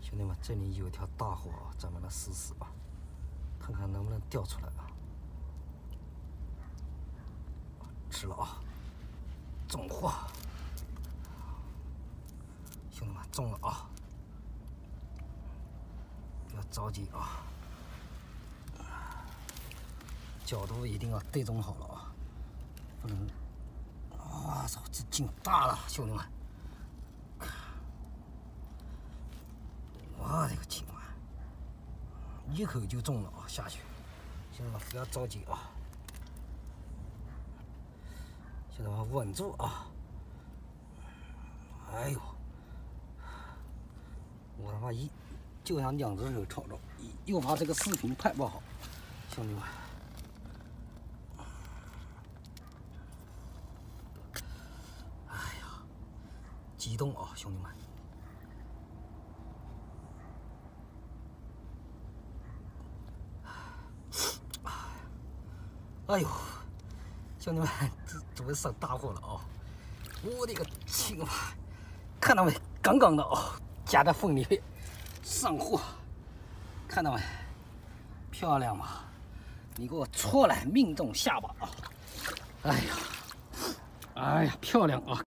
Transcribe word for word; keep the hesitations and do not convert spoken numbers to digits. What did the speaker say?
兄弟们，这里有条大货啊，咱们来试试吧，看看能不能钓出来啊！吃了啊，中货！兄弟们，中了啊！不要着急啊，角度一定要对准好了啊，不能……哇操，这劲大了，兄弟们！我的个亲妈！一口就中了啊，下去！兄弟们不要着急啊，兄弟们稳住啊！哎呦，我他妈一就想两只手抄着，又怕这个视频拍不好，兄弟们。哎呀，激动啊，兄弟们！哎呦，兄弟们，这准备上大货了啊！我的个亲妈！看到没？杠杠的啊，夹在缝里面上货，看到没？漂亮吗？你给我戳来，命中下巴啊！哎呀，哎呀，漂亮啊！